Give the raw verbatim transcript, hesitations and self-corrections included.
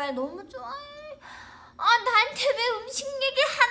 오빠를 너무 좋아해. 아, 나한테 왜 음식 얘기하지?